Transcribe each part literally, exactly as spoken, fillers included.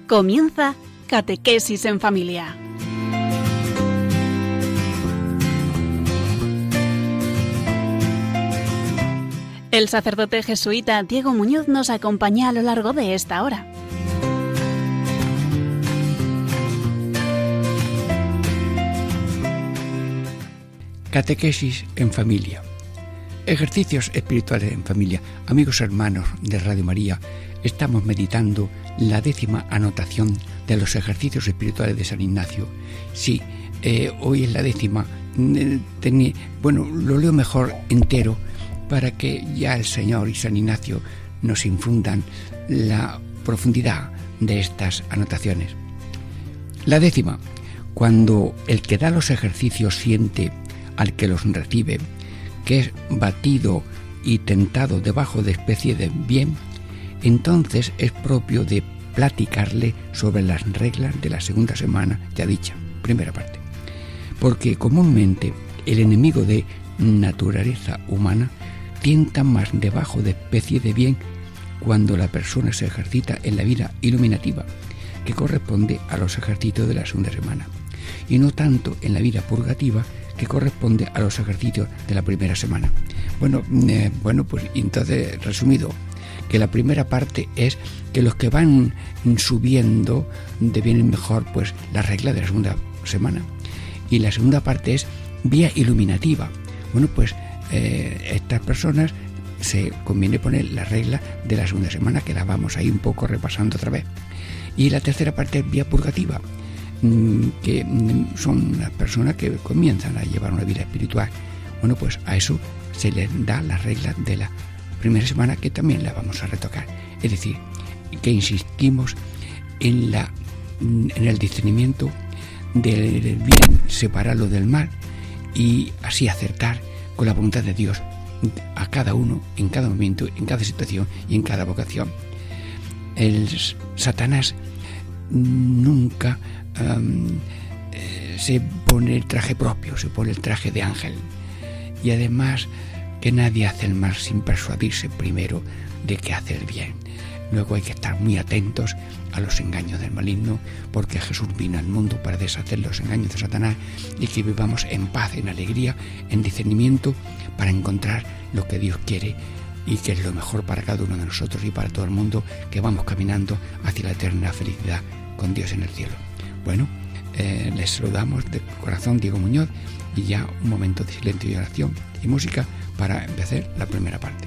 Comienza Catequesis en Familia. El sacerdote jesuita Diego Muñoz nos acompaña a lo largo de esta hora. Catequesis en familia. Ejercicios espirituales en familia. Amigos hermanos de Radio María, estamos meditando la décima anotación de los ejercicios espirituales de San Ignacio. Sí, eh, hoy es la décima. Eh, tenía, bueno, lo leo mejor entero para que ya el Señor y San Ignacio nos infundan la profundidad de estas anotaciones. La décima. Cuando el que da los ejercicios siente al que los recibe, que es batido y tentado debajo de especie de bien, entonces es propio de platicarle sobre las reglas de la segunda semana ya dicha, primera parte. Porque comúnmente el enemigo de naturaleza humana tienta más debajo de especie de bien cuando la persona se ejercita en la vida iluminativa, que corresponde a los ejercicios de la segunda semana, y no tanto en la vida purgativa, que corresponde a los ejercicios de la primera semana. Bueno, eh, bueno, pues entonces, resumido, que la primera parte es que los que van subiendo devienen mejor pues la regla de la segunda semana. Y la segunda parte es vía iluminativa. Bueno, pues eh, estas personas se conviene poner la regla de la segunda semana, que la vamos ahí un poco repasando otra vez. Y la tercera parte es vía purgativa, que son las personas que comienzan a llevar una vida espiritual. Bueno, pues a eso se les da las reglas de la primera semana, que también la vamos a retocar. Es decir, que insistimos en, la, en el discernimiento del bien, separarlo del mal y así acertar con la voluntad de Dios a cada uno, en cada momento, en cada situación y en cada vocación. El Satanás nunca Um, eh, se pone el traje propio, se pone el traje de ángel, y además que nadie hace el mal sin persuadirse primero de que hace el bien. Luego hay que estar muy atentos a los engaños del maligno, porque Jesús vino al mundo para deshacer los engaños de Satanás, y que vivamos en paz, en alegría, en discernimiento, para encontrar lo que Dios quiere y que es lo mejor para cada uno de nosotros y para todo el mundo, que vamos caminando hacia la eterna felicidad con Dios en el cielo. Bueno, eh, les saludamos de corazón, Diego Muñoz, y ya un momento de silencio y oración y música para empezar la primera parte.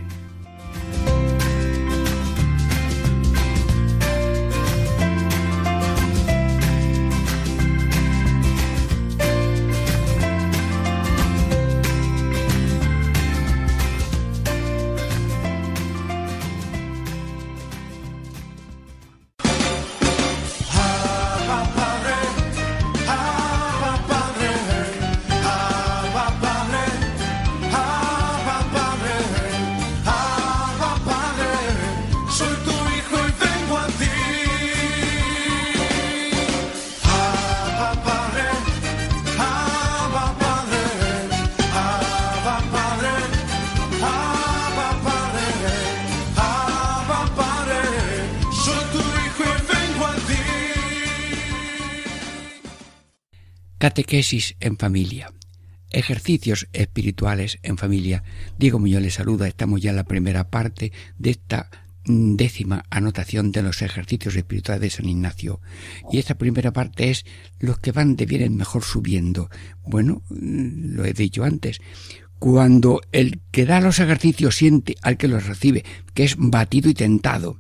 Catequesis en familia. Ejercicios espirituales en familia. Diego Muñoz les saluda. Estamos ya en la primera parte de esta décima anotación de los ejercicios espirituales de San Ignacio. Y esta primera parte es los que van de bien en mejor subiendo. Bueno, lo he dicho antes. Cuando el que da los ejercicios siente al que los recibe, que es batido y tentado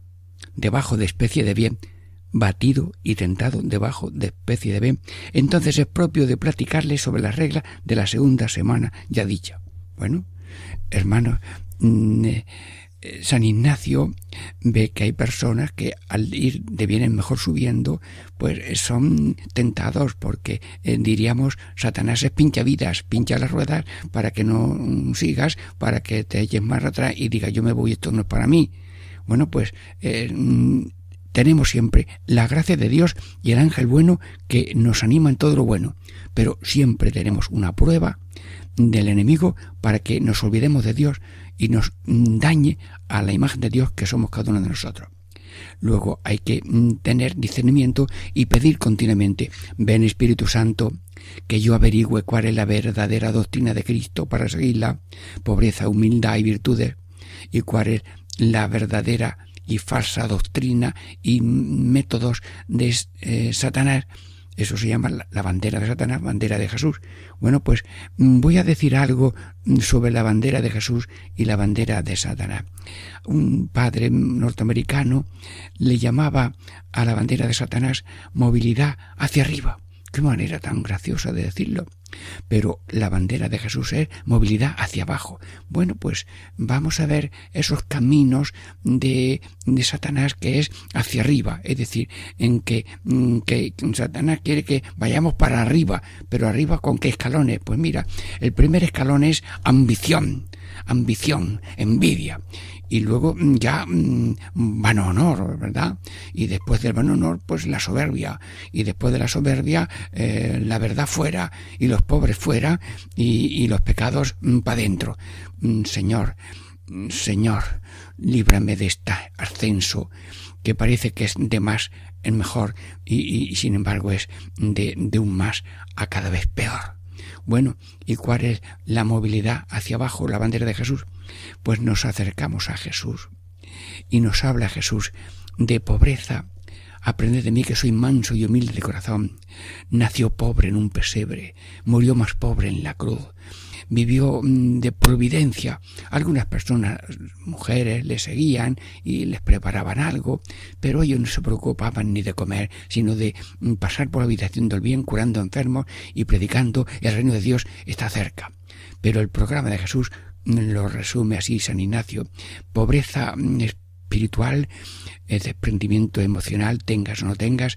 debajo de especie de bien, batido y tentado debajo de especie de bien, entonces es propio de platicarle sobre las reglas de la segunda semana ya dicha. Bueno, hermanos, eh, San Ignacio ve que hay personas que al ir de bien en mejor subiendo, pues son tentados, porque eh, diríamos, Satanás es pincha vidas, pincha las ruedas para que no sigas, para que te eches más atrás y digas yo me voy, esto no es para mí. Bueno, pues eh, tenemos siempre la gracia de Dios y el ángel bueno que nos anima en todo lo bueno, pero siempre tenemos una prueba del enemigo para que nos olvidemos de Dios y nos dañe a la imagen de Dios que somos cada uno de nosotros. Luego hay que tener discernimiento y pedir continuamente: ven Espíritu Santo, que yo averigüe cuál es la verdadera doctrina de Cristo para seguirla, pobreza, humildad y virtudes, y cuál es la verdadera y falsa doctrina y métodos de eh, Satanás. Eso se llama la bandera de Satanás, bandera de Jesús. Bueno, pues voy a decir algo sobre la bandera de Jesús y la bandera de Satanás. Un padre norteamericano le llamaba a la bandera de Satanás movilidad hacia arriba. Qué manera tan graciosa de decirlo. Pero la bandera de Jesús es movilidad hacia abajo. Bueno, pues vamos a ver esos caminos de, de Satanás, que es hacia arriba. Es decir, en que, que Satanás quiere que vayamos para arriba. Pero arriba, ¿con qué escalones? Pues mira, el primer escalón es ambición. Ambición, envidia. Y luego ya mmm, vano honor, ¿verdad? Y después del vano honor, pues la soberbia. Y después de la soberbia, eh, la verdad fuera, y los pobres fuera, y, y los pecados mmm, para adentro. Mm, Señor, mm, Señor, líbrame de este ascenso, que parece que es de más en mejor, y, y sin embargo es de, de un más a cada vez peor. Bueno, ¿y cuál es la movilidad hacia abajo, la bandera de Jesús? Pues nos acercamos a Jesús y nos habla Jesús de pobreza. Aprended de mí, que soy manso y humilde de corazón. Nació pobre en un pesebre, murió más pobre en la cruz. Vivió de providencia. Algunas personas, mujeres, le seguían y les preparaban algo, pero ellos no se preocupaban ni de comer, sino de pasar por la vida haciendo el bien, curando enfermos y predicando: el reino de Dios está cerca. Pero el programa de Jesús lo resume así San Ignacio: pobreza espiritual, desprendimiento emocional, tengas o no tengas,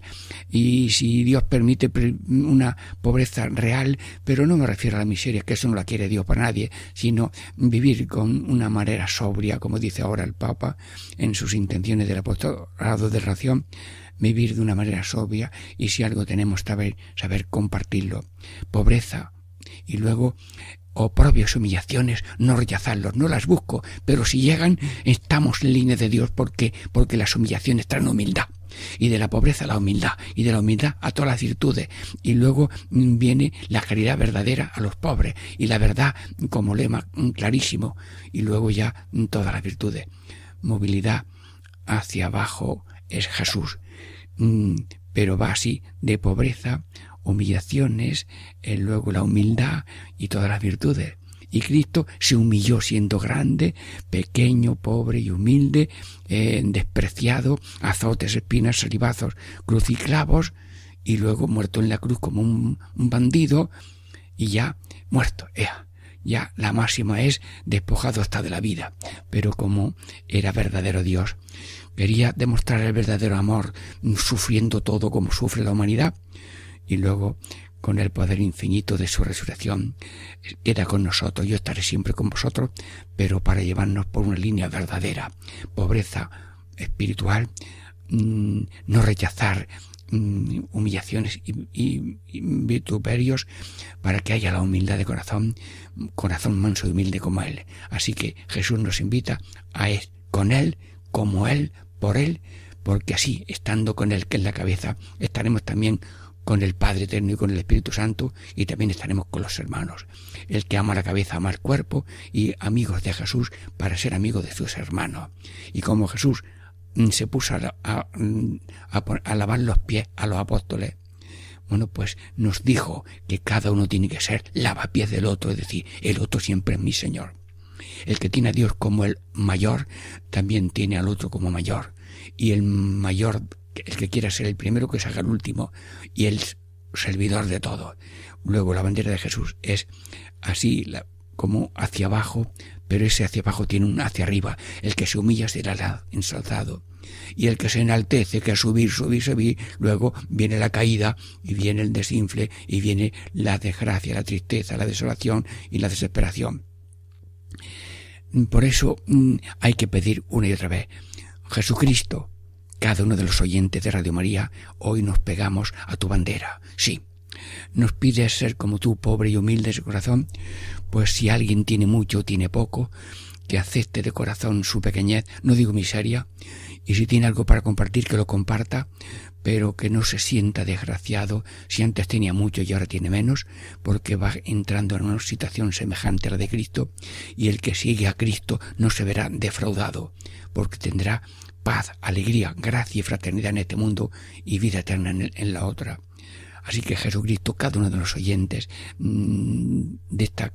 y si Dios permite una pobreza real, pero no me refiero a la miseria, que eso no la quiere Dios para nadie, sino vivir con una manera sobria, como dice ahora el Papa en sus intenciones del apostolado de ración, vivir de una manera sobria, y si algo tenemos saber, saber compartirlo. Pobreza, y luego oprobios, humillaciones, no rechazarlos, no las busco, pero si llegan, estamos en línea de Dios, porque, porque las humillaciones traen humildad, y de la pobreza a la humildad, y de la humildad a todas las virtudes, y luego viene la caridad verdadera a los pobres, y la verdad como lema clarísimo, y luego ya todas las virtudes. Movilidad hacia abajo es Jesús, pero va así, de pobreza, humillaciones, eh, luego la humildad y todas las virtudes. Y Cristo se humilló siendo grande, pequeño, pobre y humilde, eh, despreciado, azotes, espinas, salivazos, cruz y clavos, y luego muerto en la cruz como un, un bandido, y ya muerto, ea. Ya la máxima es despojado hasta de la vida. Pero como era verdadero Dios, quería demostrar el verdadero amor, sufriendo todo como sufre la humanidad, y luego, con el poder infinito de su resurrección, queda con nosotros. Yo estaré siempre con vosotros, pero para llevarnos por una línea verdadera. Pobreza espiritual, mmm, no rechazar mmm, humillaciones y, y, y vituperios, para que haya la humildad de corazón, corazón manso y humilde como Él. Así que Jesús nos invita a ir con Él, como Él, por Él, porque así, estando con Él, que es la cabeza, estaremos también con el Padre Eterno y con el Espíritu Santo, y también estaremos con los hermanos. El que ama la cabeza ama el cuerpo, y amigos de Jesús para ser amigos de sus hermanos. Y como Jesús se puso a, a, a, a lavar los pies a los apóstoles, bueno, pues nos dijo que cada uno tiene que ser lavapiés del otro, es decir, el otro siempre es mi Señor. El que tiene a Dios como el mayor, también tiene al otro como mayor, y el mayor, el que quiera ser el primero, que se haga el último, y el servidor de todo. Luego la bandera de Jesús es así, la, como hacia abajo, pero ese hacia abajo tiene un hacia arriba. El que se humilla será ensalzado, y el que se enaltece, que a subir, subir, subir, luego viene la caída, y viene el desinfle, y viene la desgracia, la tristeza, la desolación y la desesperación. Por eso mmm, hay que pedir una y otra vez: Jesucristo, cada uno de los oyentes de Radio María, hoy nos pegamos a tu bandera. Sí, nos pides ser como tú, pobre y humilde de su corazón. Pues si alguien tiene mucho o tiene poco, que acepte de corazón su pequeñez, no digo miseria, y si tiene algo para compartir que lo comparta, pero que no se sienta desgraciado si antes tenía mucho y ahora tiene menos, porque va entrando en una situación semejante a la de Cristo, y el que sigue a Cristo no se verá defraudado, porque tendrá paz, alegría, gracia y fraternidad en este mundo y vida eterna en, el, en la otra. Así que Jesucristo, cada uno de los oyentes, de esta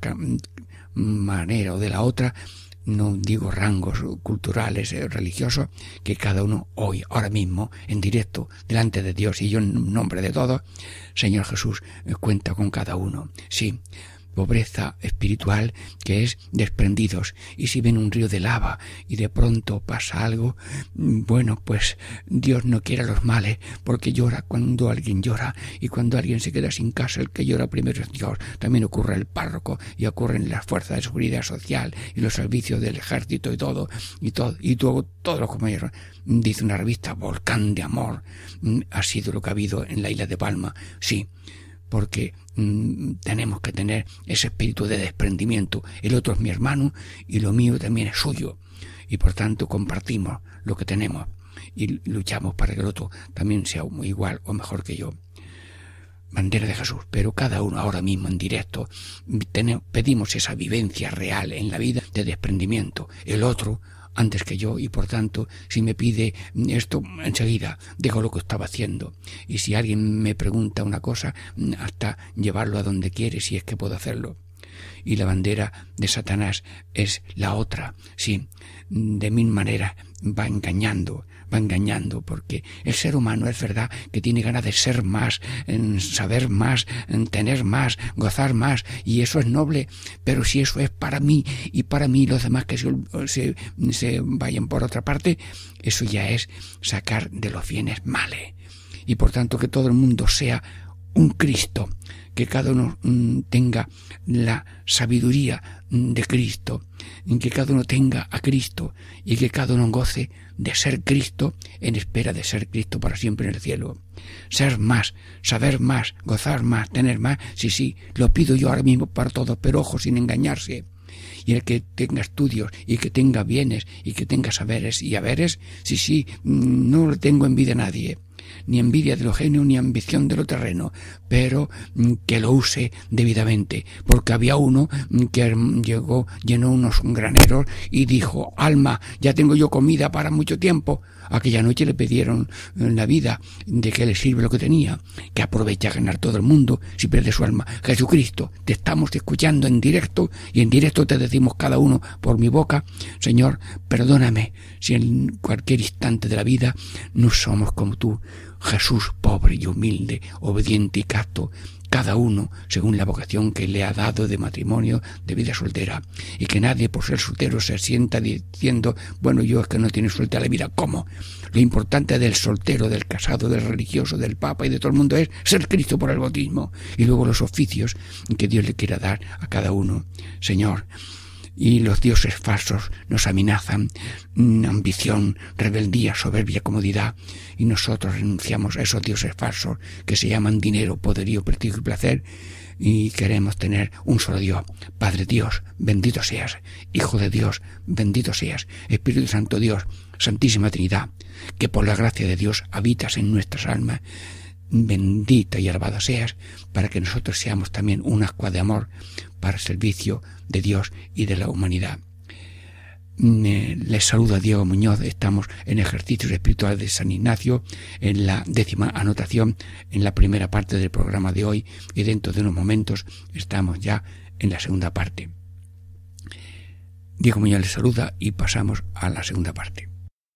manera o de la otra, no digo rangos culturales, eh, religiosos, que cada uno hoy, ahora mismo, en directo, delante de Dios, y yo en nombre de todos, Señor Jesús, eh, cuenta con cada uno. Sí, pobreza espiritual que es desprendidos, y si ven un río de lava y de pronto pasa algo, bueno, pues Dios no quiere los males, porque llora cuando alguien llora, y cuando alguien se queda sin casa, el que llora primero es Dios. También ocurre el párroco, y ocurren las fuerzas de seguridad social y los servicios del ejército y todo, y todo, y todo, todos los compañeros. Dice una revista, Volcán de Amor, ha sido lo que ha habido en la isla de Palma. Sí, porque mmm, tenemos que tener ese espíritu de desprendimiento. El otro es mi hermano y lo mío también es suyo, y por tanto compartimos lo que tenemos y luchamos para que el otro también sea igual o mejor que yo. Bandera de Jesús. Pero cada uno ahora mismo en directo tenemos, pedimos esa vivencia real en la vida de desprendimiento. El otro antes que yo, y por tanto, si me pide esto, enseguida dejo lo que estaba haciendo. Y si alguien me pregunta una cosa, hasta llevarlo a donde quiere, si es que puedo hacerlo. Y la bandera de Satanás es la otra. Sí, de mil maneras va engañando, va engañando, porque el ser humano es verdad que tiene ganas de ser más, en saber más, en tener más, gozar más, y eso es noble, pero si eso es para mí y para mí los demás que se, se, se vayan por otra parte, eso ya es sacar de los bienes males. Y por tanto que todo el mundo sea un Cristo, que cada uno mm, tenga la sabiduría de Cristo, que cada uno tenga a Cristo y que cada uno goce de ser Cristo en espera de ser Cristo para siempre en el cielo. Ser más, saber más, gozar más, tener más, sí, sí, lo pido yo ahora mismo para todos, pero ojo, sin engañarse. Y el que tenga estudios y que tenga bienes y que tenga saberes y haberes, sí, sí, no le tengo envidia a nadie, ni envidia de lo genio ni ambición de lo terreno, pero que lo use debidamente, porque había uno que llegó, llenó unos graneros y dijo: alma, ya tengo yo comida para mucho tiempo. Aquella noche le pidieron la vida, de qué le sirve lo que tenía, que aprovecha a ganar todo el mundo si pierde su alma. Jesucristo, te estamos escuchando en directo, y en directo te decimos cada uno por mi boca: Señor, perdóname si en cualquier instante de la vida no somos como tú, Jesús, pobre y humilde, obediente y casto, cada uno según la vocación que le ha dado de matrimonio, de vida soltera, y que nadie por ser soltero se sienta diciendo: bueno, yo es que no tiene suerte a la vida. ¿Cómo? Lo importante del soltero, del casado, del religioso, del papa y de todo el mundo es ser Cristo por el bautismo, y luego los oficios que Dios le quiera dar a cada uno. Señor, y los dioses falsos nos amenazan, ambición, rebeldía, soberbia, comodidad, y nosotros renunciamos a esos dioses falsos que se llaman dinero, poderío, prestigio y placer, y queremos tener un solo Dios. Padre Dios, bendito seas. Hijo de Dios, bendito seas. Espíritu Santo Dios, Santísima Trinidad, que por la gracia de Dios habitas en nuestras almas, bendita y alabada seas, para que nosotros seamos también un ascua de amor para el servicio de Dios y de la humanidad. Les saluda Diego Muñoz. Estamos en ejercicios espirituales de San Ignacio, en la décima anotación, en la primera parte del programa de hoy, y dentro de unos momentos estamos ya en la segunda parte. Diego Muñoz les saluda y pasamos a la segunda parte.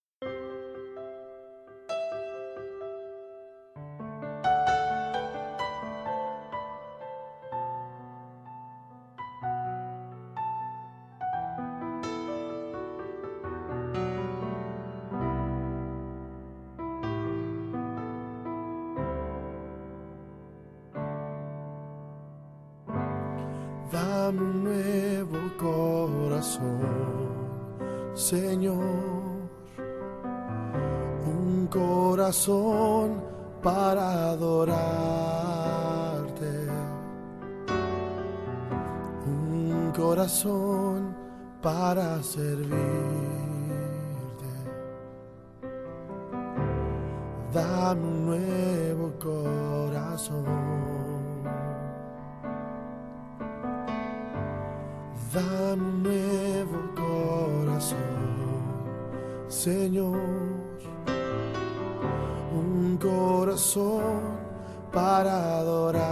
Dame un nuevo corazón, Señor, un corazón para adorarte, un corazón para servirte. Dame un nuevo corazón. Dame un nuevo corazón, Señor. Un corazón para adorarte.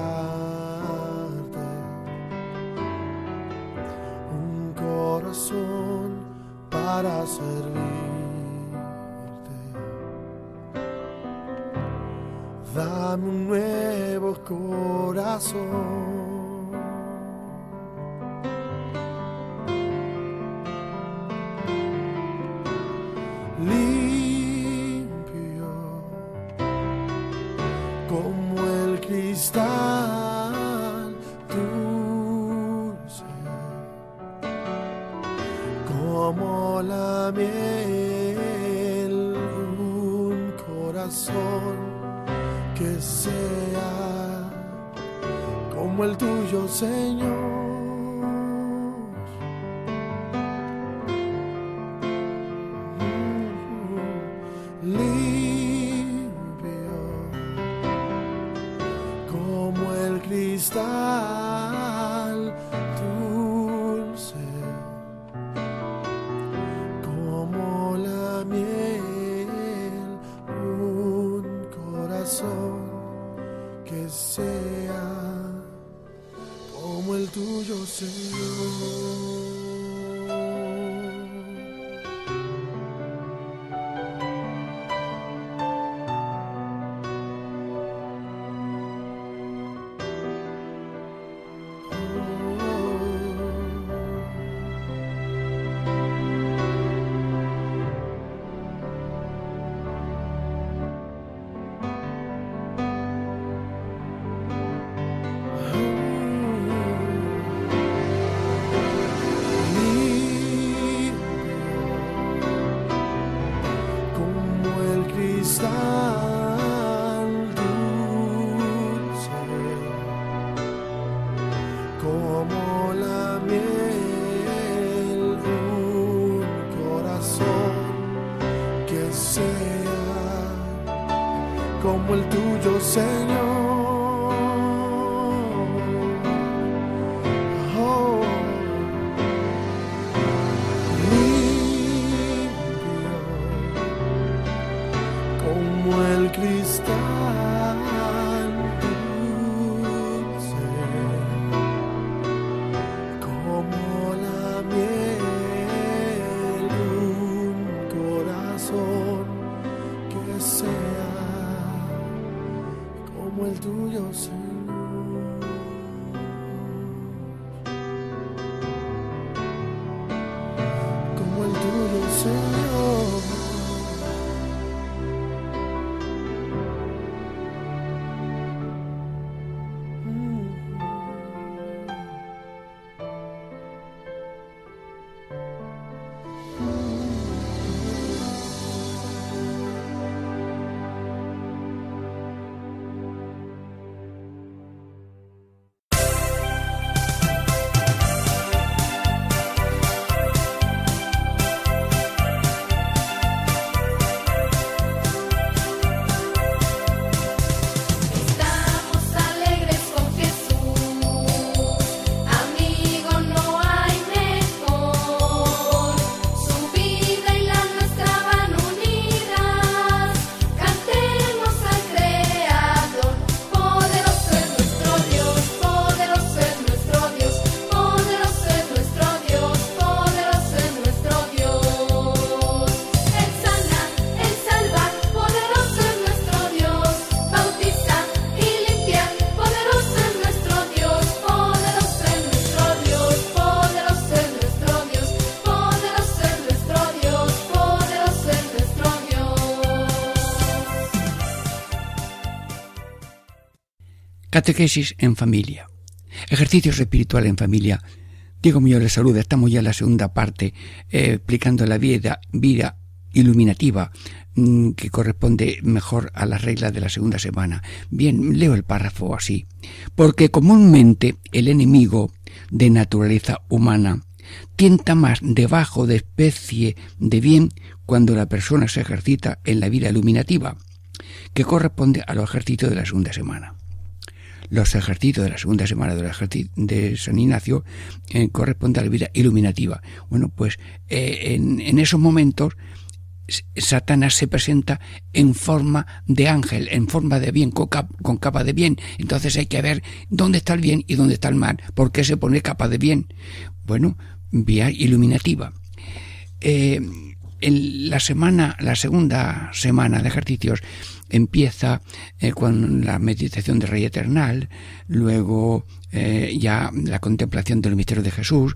Un corazón para servirte. Dame un nuevo corazón. Limpio como el cristal, dulce como la miel, un corazón que sea como el tuyo, Señor. Limpio como el cristal, dulce como la miel, un corazón que sea como el tuyo, Señor. Como la miel, un corazón que sea como el tuyo, Señor. Oh, limpio como el cristal, que sea como el tuyo, Señor. Como el tuyo, Señor. Catequesis en familia. Ejercicios espirituales en familia. Diego Muñoz les saluda. Estamos ya en la segunda parte eh, explicando la vida, vida iluminativa mmm, que corresponde mejor a las reglas de la segunda semana. Bien, leo el párrafo así. Porque comúnmente el enemigo de naturaleza humana tienta más debajo de especie de bien cuando la persona se ejercita en la vida iluminativa, que corresponde a los ejercicios de la segunda semana. Los ejercicios de la segunda semana de, de San Ignacio eh, corresponden a la vida iluminativa. Bueno, pues eh, en, en esos momentos Satanás se presenta en forma de ángel, en forma de bien, con, cap, con capa de bien. Entonces hay que ver dónde está el bien y dónde está el mal. ¿Por qué se pone capa de bien? Bueno, vía iluminativa. Eh, en la semana, la segunda semana de ejercicios empieza eh, con la meditación del Rey Eternal, luego eh, ya la contemplación del misterio de Jesús,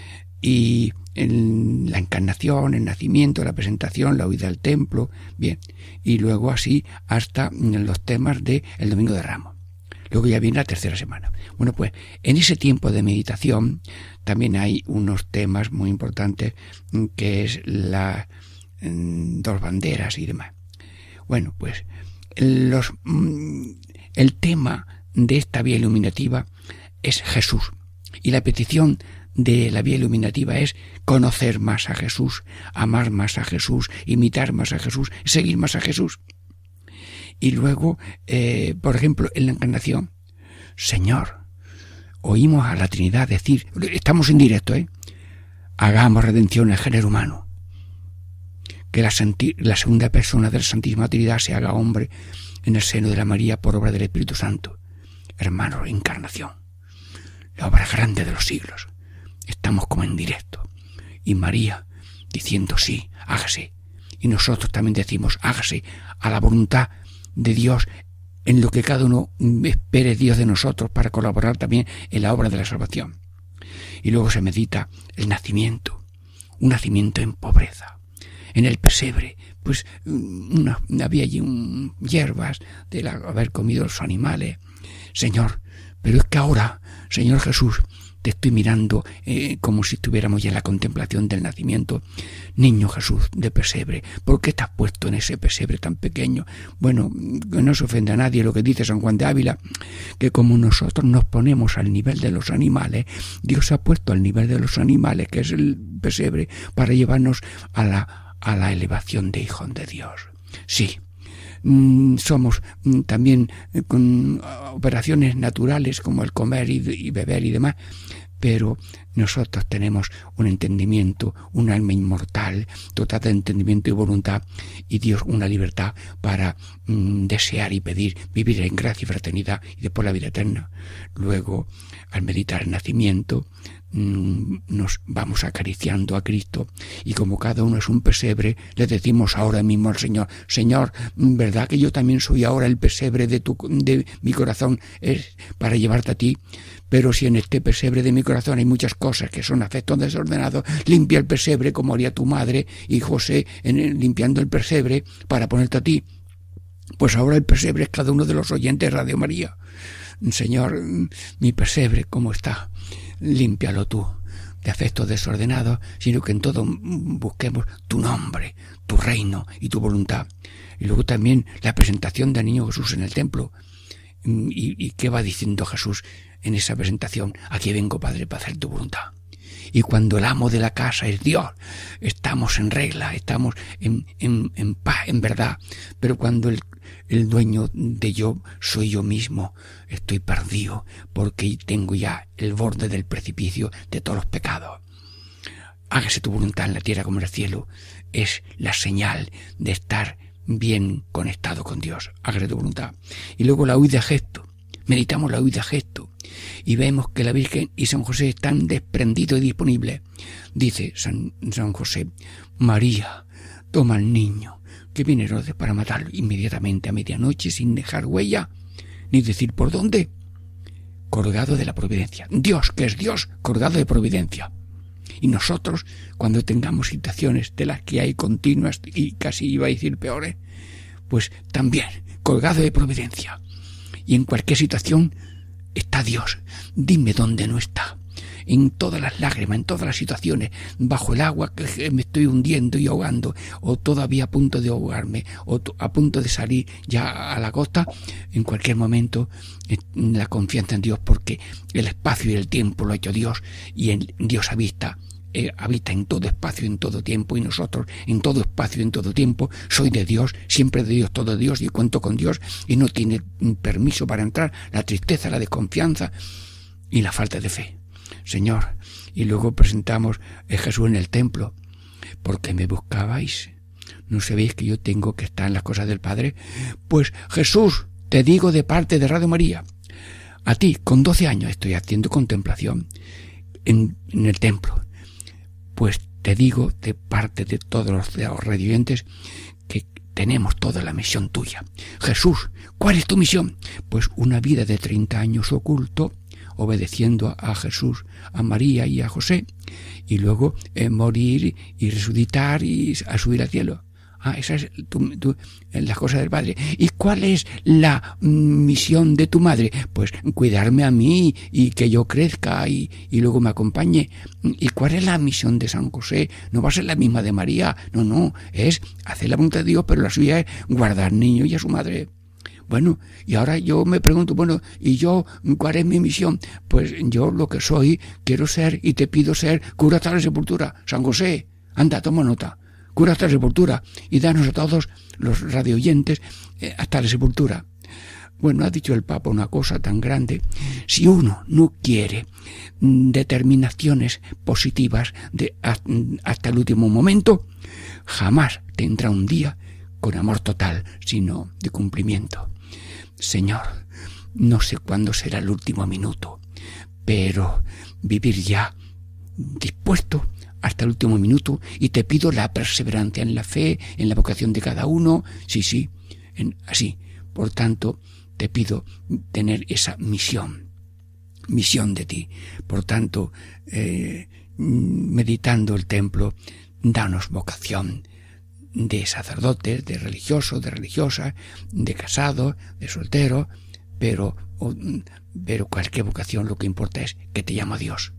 y en la encarnación, el nacimiento, la presentación, la huida al templo, bien, y luego así hasta los temas del Domingo de Ramos. Luego ya viene la tercera semana. Bueno, pues en ese tiempo de meditación también hay unos temas muy importantes, que es las dos banderas y demás. Bueno, pues los, el tema de esta vía iluminativa es Jesús, y la petición de la vía iluminativa es conocer más a Jesús, amar más a Jesús, imitar más a Jesús, seguir más a Jesús. Y luego, eh, por ejemplo, en la encarnación, Señor, oímos a la Trinidad decir, estamos en directo, ¿eh? Hagamos redención al género humano. Que la, la segunda persona de la Santísima Trinidad se haga hombre en el seno de la María por obra del Espíritu Santo. Hermano, encarnación, la obra grande de los siglos. Estamos como en directo. Y María diciendo sí, hágase. Y nosotros también decimos hágase a la voluntad de Dios en lo que cada uno espere Dios de nosotros para colaborar también en la obra de la salvación. Y luego se medita el nacimiento, un nacimiento en pobreza. En el pesebre, pues una, había allí un, hierbas de la, haber comido los animales. Señor, pero es que ahora, Señor Jesús, te estoy mirando eh, como si estuviéramos ya en la contemplación del nacimiento. Niño Jesús de pesebre, ¿por qué te has puesto en ese pesebre tan pequeño? Bueno, que no se ofende a nadie lo que dice San Juan de Ávila, que como nosotros nos ponemos al nivel de los animales, Dios se ha puesto al nivel de los animales, que es el pesebre, para llevarnos a la, a la elevación de hijos de Dios. Sí. Somos también con operaciones naturales como el comer y beber y demás, pero nosotros tenemos un entendimiento, un alma inmortal, total de entendimiento y voluntad, y Dios una libertad para mm, desear y pedir, vivir en gracia y fraternidad y después la vida eterna. Luego, al meditar el nacimiento, nos vamos acariciando a Cristo, y como cada uno es un pesebre, le decimos ahora mismo al Señor: Señor, ¿verdad que yo también soy ahora el pesebre de, tu, de mi corazón? Es para llevarte a ti. Pero si en este pesebre de mi corazón hay muchas cosas que son afectos desordenados, limpia el pesebre como haría tu madre y José en el, limpiando el pesebre para ponerte a ti. Pues ahora el pesebre es cada uno de los oyentes de Radio María. Señor, mi pesebre, ¿cómo está? Límpialo tú de afectos desordenados, sino que en todo busquemos tu nombre, tu reino y tu voluntad. Y luego también la presentación del niño Jesús en el templo. ¿Y, y qué va diciendo Jesús en esa presentación? Aquí vengo, Padre, para hacer tu voluntad. Y cuando el amo de la casa es Dios, estamos en regla, estamos en, en, en paz, en verdad. Pero cuando el, el dueño de yo soy yo mismo, estoy perdido, porque tengo ya el borde del precipicio de todos los pecados. Hágase tu voluntad en la tierra como en el cielo. Es la señal de estar bien conectado con Dios. Hágase tu voluntad. Y luego la huida a gesto. Meditamos la huida a gesto y vemos que la Virgen y San José están desprendidos y disponibles. Dice San, San José: María, toma al niño, que viene Herodes para matarlo inmediatamente a medianoche, sin dejar huella ni decir por dónde. Colgado de la providencia. Dios, que es Dios, colgado de providencia. Y nosotros, cuando tengamos situaciones de las que hay continuas y casi iba a decir peores, pues también colgado de providencia. Y en cualquier situación está Dios. Dime dónde no está. En todas las lágrimas, en todas las situaciones, bajo el agua que me estoy hundiendo y ahogando, o todavía a punto de ahogarme, o a punto de salir ya a la costa, en cualquier momento la confianza en Dios, porque el espacio y el tiempo lo ha hecho Dios, y en Dios avista eh, habita en todo espacio, en todo tiempo, y nosotros en todo espacio, en todo tiempo, soy de Dios, siempre de Dios, todo de Dios, y cuento con Dios, y no tiene permiso para entrar la tristeza, la desconfianza y la falta de fe. Señor, y luego presentamos a Jesús en el templo. ¿Por qué me buscabais? ¿No sabéis que yo tengo que estar en las cosas del Padre? Pues Jesús, te digo de parte de Radio María, a ti, con doce años, estoy haciendo contemplación en, en el templo. Pues te digo de parte de todos los, los radioyentes que tenemos toda la misión tuya. Jesús, ¿cuál es tu misión? Pues una vida de treinta años oculto, obedeciendo a Jesús, a María y a José, y luego eh, morir y resucitar y a subir al cielo. Ah, esa es tu, tu, la cosa del Padre. ¿Y cuál es la misión de tu madre? Pues cuidarme a mí y que yo crezca y, y luego me acompañe. ¿Y cuál es la misión de San José? No va a ser la misma de María. No, no, es hacer la voluntad de Dios, pero la suya es guardar niño y a su madre. Bueno, y ahora yo me pregunto, bueno, ¿y yo cuál es mi misión? Pues yo lo que soy, quiero ser y te pido ser cura hasta la sepultura. San José, anda, toma nota. Cura hasta la sepultura y danos a todos los radioyentes eh, hasta la sepultura. Bueno, ha dicho el Papa una cosa tan grande. Si uno no quiere mm, determinaciones positivas de, hasta el último momento, jamás tendrá un día con amor total, sino de cumplimiento. Señor, no sé cuándo será el último minuto, pero vivir ya dispuesto hasta el último minuto, y te pido la perseverancia en la fe, en la vocación de cada uno, sí, sí, en, así. Por tanto, te pido tener esa misión, misión de ti. Por tanto, eh, meditando el templo, danos vocación de sacerdotes, de religiosos, de religiosas, de casados, de solteros, pero, pero cualquier vocación, lo que importa es que te llama Dios.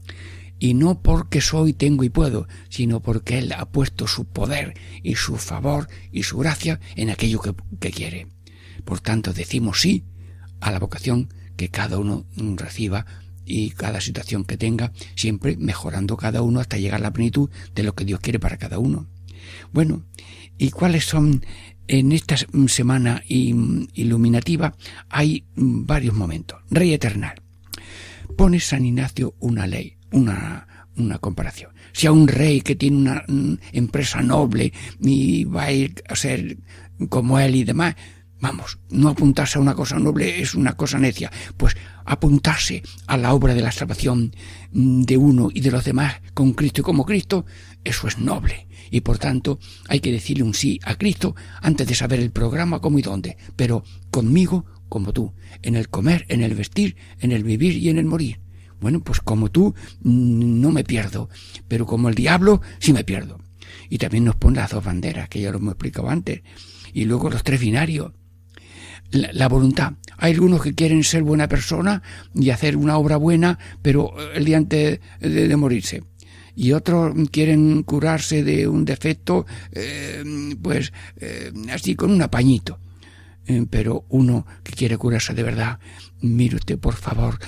Y no porque soy, tengo y puedo, sino porque Él ha puesto su poder y su favor y su gracia en aquello que, que quiere. Por tanto, decimos sí a la vocación que cada uno reciba y cada situación que tenga, siempre mejorando cada uno hasta llegar a la plenitud de lo que Dios quiere para cada uno. Bueno, ¿y cuáles son en esta semana iluminativa? Hay varios momentos. Rey eternal. Pone San Ignacio una ley. Una, una comparación. Si a un rey que tiene una mm, empresa noble y va a ir a ser como él y demás, vamos, no apuntarse a una cosa noble es una cosa necia, pues apuntarse a la obra de la salvación de uno y de los demás con Cristo y como Cristo, eso es noble. Y por tanto hay que decirle un sí a Cristo antes de saber el programa, cómo y dónde, pero conmigo como tú, en el comer, en el vestir, en el vivir y en el morir. Bueno, pues como tú no me pierdo, pero como el diablo sí me pierdo. Y también nos pone las dos banderas, que ya lo hemos explicado antes. Y luego los tres binarios. La, la voluntad. Hay algunos que quieren ser buena persona y hacer una obra buena, pero el día antes de, de morirse. Y otros quieren curarse de un defecto, eh, pues eh, así con un apañito. Pero uno que quiere curarse de verdad, mire usted, por favor,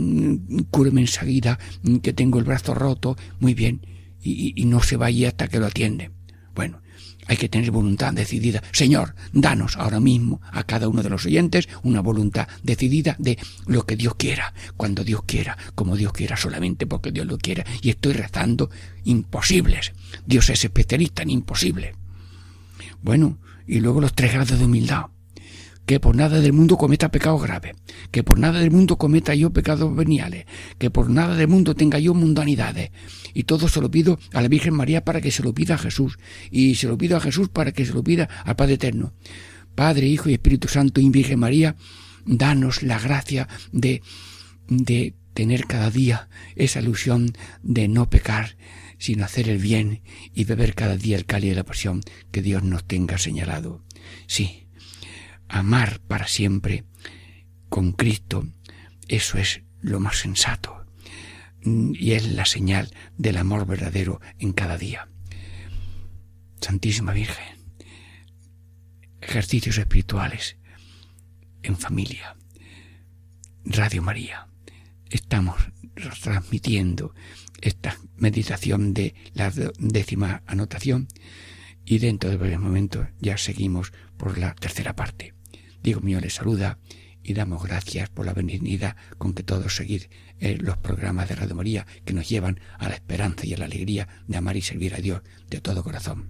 cúreme enseguida, que tengo el brazo roto, muy bien, y, y no se vaya hasta que lo atiende. Bueno, hay que tener voluntad decidida. Señor, danos ahora mismo a cada uno de los oyentes una voluntad decidida de lo que Dios quiera, cuando Dios quiera, como Dios quiera, solamente porque Dios lo quiera. Y estoy rezando imposibles. Dios es especialista en imposibles. Bueno, y luego los tres grados de humildad. Que por nada del mundo cometa pecados graves, que por nada del mundo cometa yo pecados veniales, que por nada del mundo tenga yo mundanidades. Y todo se lo pido a la Virgen María para que se lo pida a Jesús, y se lo pido a Jesús para que se lo pida al Padre Eterno. Padre, Hijo y Espíritu Santo y Virgen María, danos la gracia de, de tener cada día esa ilusión de no pecar, sino hacer el bien y beber cada día el cáliz de la pasión que Dios nos tenga señalado. Sí. Amar para siempre con Cristo, eso es lo más sensato y es la señal del amor verdadero en cada día. Santísima Virgen, ejercicios espirituales en familia. Radio María, estamos transmitiendo esta meditación de la décima anotación y dentro de varios momentos ya seguimos por la tercera parte. Diego Muñoz les saluda y damos gracias por la benignidad con que todos seguir eh, los programas de Radio María que nos llevan a la esperanza y a la alegría de amar y servir a Dios de todo corazón.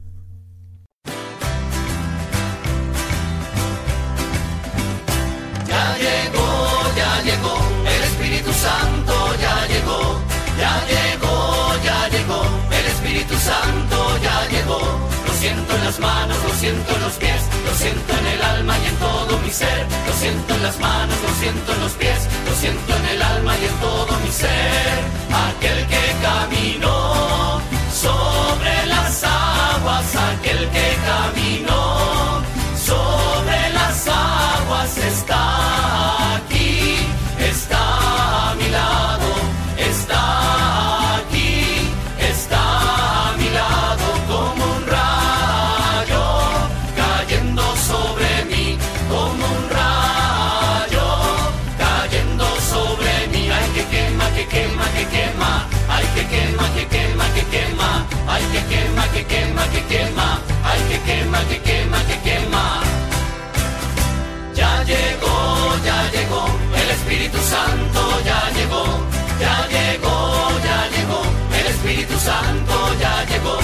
Ya llegó, ya llegó, el Espíritu Santo ya llegó, ya llegó, ya llegó, el Espíritu Santo ya llegó. Lo siento en las manos, lo siento en los pies, lo siento en el alma y en todo mi ser. Lo siento en las manos, lo siento en los pies, lo siento en el alma y en todo mi ser. Aquel que caminó sobre las aguas, aquel que caminó sobre las aguas está aquí, está a mi lado, está aquí, está a mi lado como un rayo cayendo sobre mí, como un rayo cayendo sobre mí. Ay, que quema, que quema, que quema, ay, que quema, que quema, que quema, ay, que quema, que quema, que quema, ay, que quema, que quema, que quema. Ya llegó, ya llegó, el Espíritu Santo ya llegó, ya llegó, ya llegó, el Espíritu Santo ya llegó.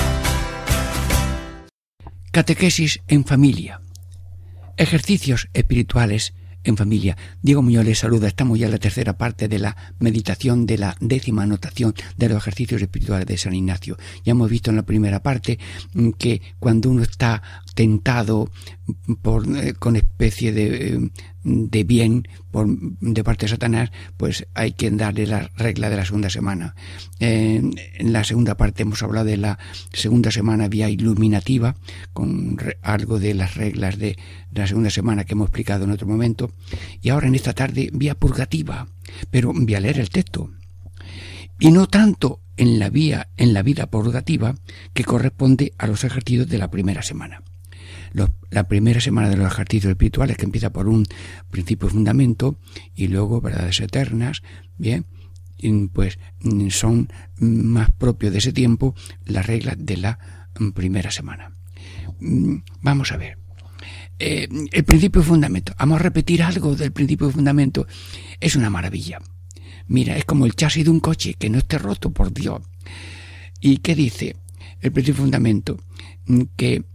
Catequesis en familia. Ejercicios espirituales en familia. Diego Muñoz les saluda. Estamos ya en la tercera parte de la meditación de la décima anotación de los ejercicios espirituales de San Ignacio. Ya hemos visto en la primera parte que cuando uno está tentado por, eh, con especie de, de bien por, de parte de Satanás, pues hay que darle la regla de la segunda semana. Eh, en la segunda parte hemos hablado de la segunda semana vía iluminativa, con re, algo de las reglas de la segunda semana que hemos explicado en otro momento, y ahora en esta tarde vía purgativa, pero voy a leer el texto. Y no tanto en la vía, en la vida purgativa que corresponde a los ejercicios de la primera semana. Los, la primera semana de los ejercicios espirituales, que empieza por un principio y fundamento y luego verdades eternas, bien, pues son más propios de ese tiempo las reglas de la primera semana. Vamos a ver. Eh, el principio y fundamento. Vamos a repetir algo del principio y fundamento. Es una maravilla. Mira, es como el chasis de un coche, que no esté roto, por Dios. ¿Y qué dice el principio y fundamento? Que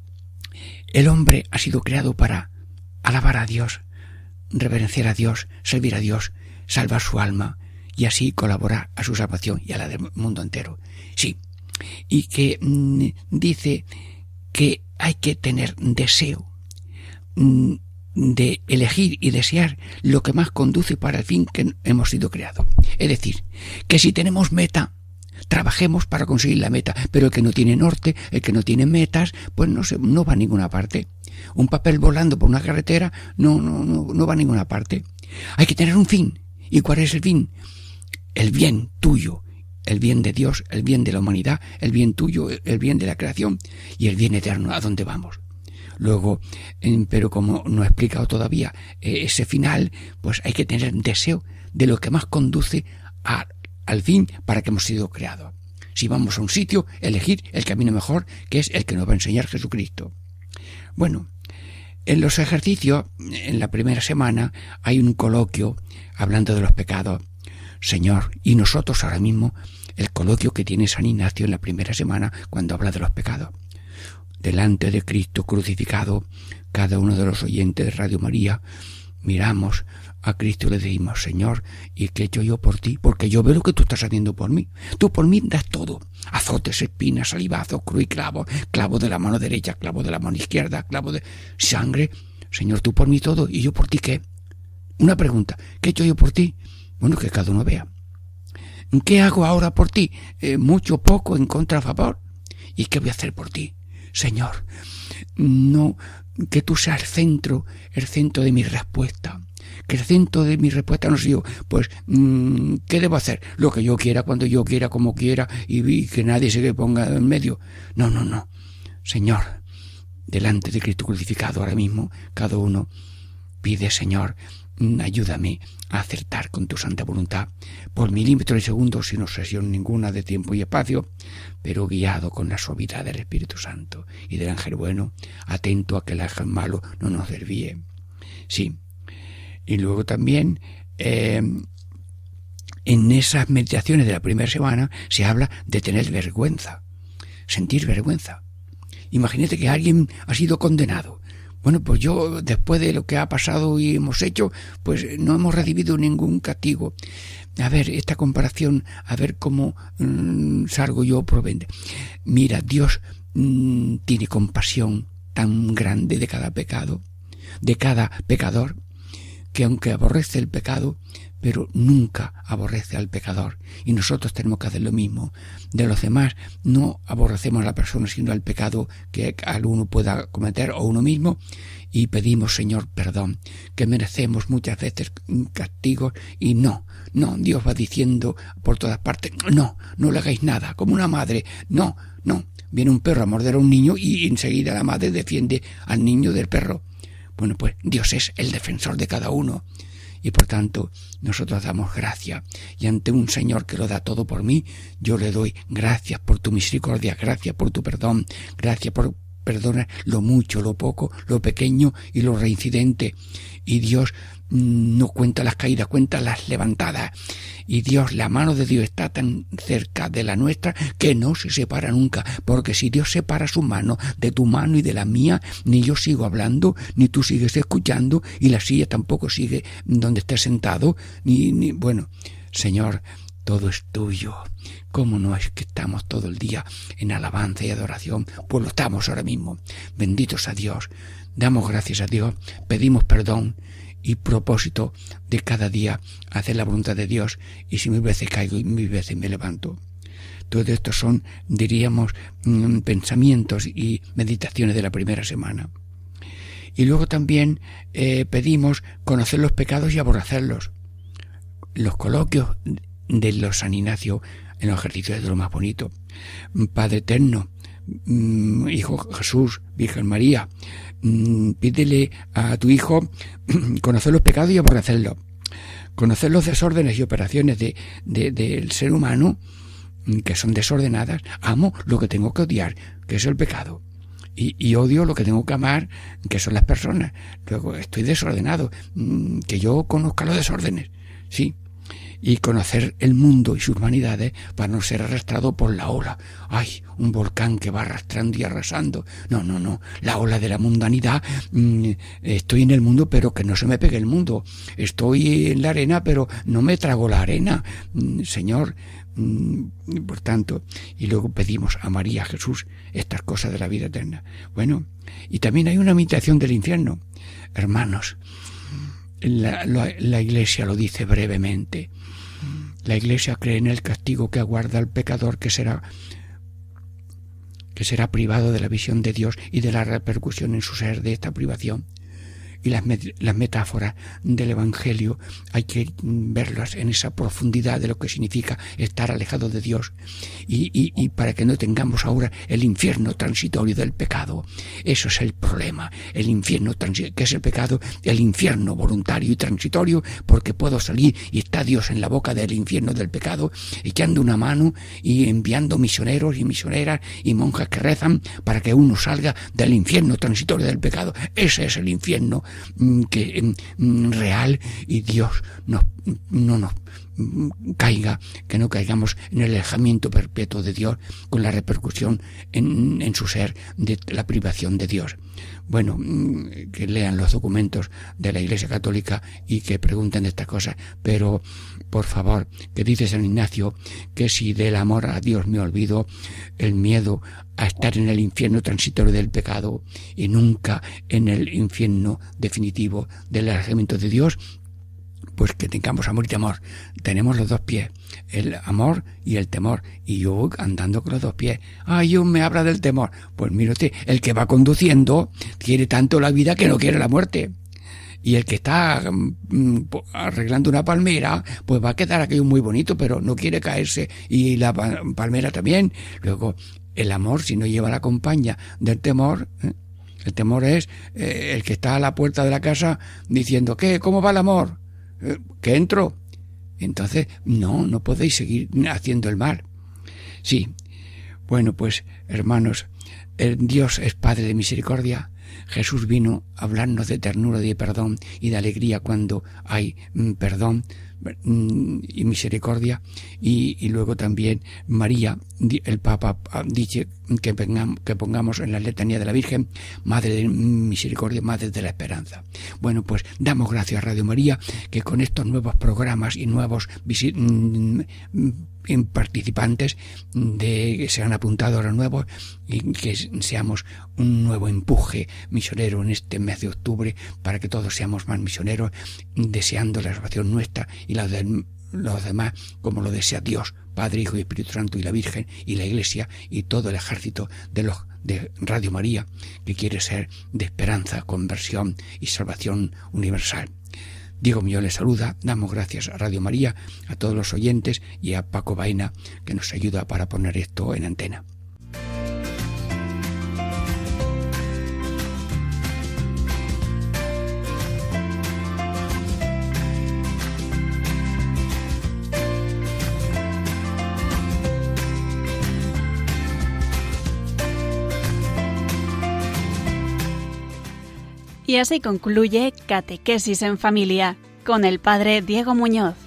el hombre ha sido creado para alabar a Dios, reverenciar a Dios, servir a Dios, salvar su alma y así colaborar a su salvación y a la del mundo entero. Sí, y que mmm, dice que hay que tener deseo mmm, de elegir y desear lo que más conduce para el fin que hemos sido creados. Es decir, que si tenemos meta, trabajemos para conseguir la meta, pero el que no tiene norte, el que no tiene metas, pues no se, no va a ninguna parte. Un papel volando por una carretera no, no, no, no va a ninguna parte. Hay que tener un fin. ¿Y cuál es el fin? El bien tuyo, el bien de Dios, el bien de la humanidad, el bien tuyo, el bien de la creación y el bien eterno, ¿a dónde vamos? Luego, pero como no he explicado todavía eh, ese final, pues hay que tener deseo de lo que más conduce a, al fin para que hemos sido creados. Si vamos a un sitio, elegir el camino mejor, que es el que nos va a enseñar Jesucristo. Bueno, en los ejercicios, en la primera semana, hay un coloquio hablando de los pecados. Señor, y nosotros ahora mismo, el coloquio que tiene San Ignacio en la primera semana cuando habla de los pecados. Delante de Cristo crucificado, cada uno de los oyentes de Radio María, miramos a Cristo y le decimos, Señor, ¿y qué he hecho yo por ti? Porque yo veo lo que tú estás haciendo por mí. Tú por mí das todo. Azotes, espinas, salivazos, cruz y clavo, clavo de la mano derecha, clavo de la mano izquierda, clavo de sangre. Señor, tú por mí todo, ¿y yo por ti qué? Una pregunta, ¿qué he hecho yo por ti? Bueno, que cada uno vea. ¿Qué hago ahora por ti? Eh, mucho, poco, en contra, a favor. ¿Y qué voy a hacer por ti? Señor, no, que tú seas el centro, el centro de mi respuesta. Que el centro de mi respuesta no sea yo, pues, mmm, ¿qué debo hacer? Lo que yo quiera, cuando yo quiera, como quiera, y, y que nadie se ponga en medio. No, no, no. Señor, delante de Cristo crucificado ahora mismo, cada uno Pide, Señor, ayúdame a acertar con tu santa voluntad, por milímetros y segundos, sin obsesión ninguna de tiempo y espacio, pero guiado con la suavidad del Espíritu Santo y del ángel bueno, atento a que el ángel malo no nos desvíe. Sí. Y luego también, eh, en esas meditaciones de la primera semana, se habla de tener vergüenza, sentir vergüenza. Imagínate que alguien ha sido condenado. Bueno, pues yo, después de lo que ha pasado y hemos hecho, pues no hemos recibido ningún castigo. A ver, esta comparación, a ver cómo mmm, salgo yo provende. Mira, Dios mmm, tiene compasión tan grande de cada pecado, de cada pecador, que aunque aborrece el pecado, pero nunca aborrece al pecador. Y nosotros tenemos que hacer lo mismo. De los demás no aborrecemos a la persona, sino al pecado que alguno pueda cometer o uno mismo. Y pedimos, Señor, perdón, que merecemos muchas veces castigos. Y no, no, Dios va diciendo por todas partes, no, no le hagáis nada, como una madre, no, no. Viene un perro a morder a un niño y enseguida la madre defiende al niño del perro. Bueno, pues Dios es el defensor de cada uno. Y por tanto, nosotros damos gracias. Y ante un Señor que lo da todo por mí, yo le doy gracias por tu misericordia, gracias por tu perdón, gracias por perdonar lo mucho, lo poco, lo pequeño y lo reincidente. Y Dios mmm, no cuenta las caídas, cuenta las levantadas. Y Dios, la mano de Dios está tan cerca de la nuestra que no se separa nunca. Porque si Dios separa su mano de tu mano y de la mía, ni yo sigo hablando, ni tú sigues escuchando, y la silla tampoco sigue donde estés sentado, ni, ni bueno, Señor, todo es tuyo. ¿Cómo no es que estamos todo el día en alabanza y adoración? Pues lo estamos ahora mismo. Benditos a Dios. Damos gracias a Dios, pedimos perdón y propósito de cada día hacer la voluntad de Dios, y si mil veces caigo y mil veces me levanto. Todo esto son, diríamos, pensamientos y meditaciones de la primera semana. Y luego también eh, pedimos conocer los pecados y aborrecerlos. Los coloquios de los San Ignacio en los ejercicios de lo más bonito. Padre eterno, Hijo Jesús, Virgen María, pídele a tu Hijo conocer los pecados y aborrecerlos, conocer los desórdenes y operaciones de, de, del ser humano que son desordenadas. Amo lo que tengo que odiar, que es el pecado, y, y odio lo que tengo que amar, que son las personas. Luego estoy desordenado, que yo conozca los desórdenes, sí. Y conocer el mundo y sus vanidades para no ser arrastrado por la ola. ¡Ay! Un volcán que va arrastrando y arrasando. No, no, no. La ola de la mundanidad. Mmm, estoy en el mundo, pero que no se me pegue el mundo. Estoy en la arena, pero no me trago la arena. Mm, Señor, mm, por tanto, y luego pedimos a María, a Jesús, estas cosas de la vida eterna. Bueno, y también hay una meditación del infierno. Hermanos, la, la, la Iglesia lo dice brevemente. La Iglesia cree en el castigo que aguarda al pecador, que será que será privado de la visión de Dios y de la repercusión en su ser de esta privación. Y las, las metáforas del Evangelio hay que verlas en esa profundidad de lo que significa estar alejado de Dios, y, y, y para que no tengamos ahora el infierno transitorio del pecado. Eso es el problema, el infierno transitorio, que es el pecado, el infierno voluntario y transitorio, porque puedo salir y está Dios en la boca del infierno del pecado, echando una mano y enviando misioneros y misioneras y monjas que rezan para que uno salga del infierno transitorio del pecado. Ese es el infierno que mm, real, y Dios nos, no nos caiga, que no caigamos en el alejamiento perpetuo de Dios, con la repercusión en, en su ser de la privación de Dios. Bueno, que lean los documentos de la Iglesia Católica y que pregunten de estas cosas, pero por favor, que dice San Ignacio que si del amor a Dios me olvido, el miedo a estar en el infierno transitorio del pecado y nunca en el infierno definitivo del alejamiento de Dios, pues que tengamos amor y temor. Tenemos los dos pies, el amor y el temor, y yo andando con los dos pies. Ay, yo me habla del temor. Pues mire usted, el que va conduciendo quiere tanto la vida que no quiere la muerte. Y el que está mm, arreglando una palmera, pues va a quedar aquello muy bonito, pero no quiere caerse, y la palmera también. Luego, el amor, si no lleva la compañía del temor, ¿eh? El temor es eh, el que está a la puerta de la casa diciendo, ¿qué? ¿Cómo va el amor? Eh, ¿Que entro? Entonces, no, no podéis seguir haciendo el mal. Sí, bueno, pues, hermanos, el Dios es Padre de misericordia. Jesús vino a hablarnos de ternura, de perdón y de alegría cuando hay mm, perdón mm, y misericordia. Y, y luego también María, el Papa dice que, pongamos, que pongamos en la letanía de la Virgen, Madre de misericordia, Madre de la esperanza. Bueno, pues damos gracias a Radio María, que con estos nuevos programas y nuevos mm, participantes de que se han apuntado ahora nuevos y que seamos un nuevo empuje misionero en este mes de octubre para que todos seamos más misioneros, deseando la salvación nuestra y la de los demás como lo desea Dios, Padre, Hijo y Espíritu Santo, y la Virgen y la Iglesia y todo el ejército de los de Radio María, que quiere ser de esperanza, conversión y salvación universal. Diego Muñoz les saluda, damos gracias a Radio María, a todos los oyentes y a Paco Baena, que nos ayuda para poner esto en antena. Y así concluye Catequesis en Familia con el Padre Diego Muñoz.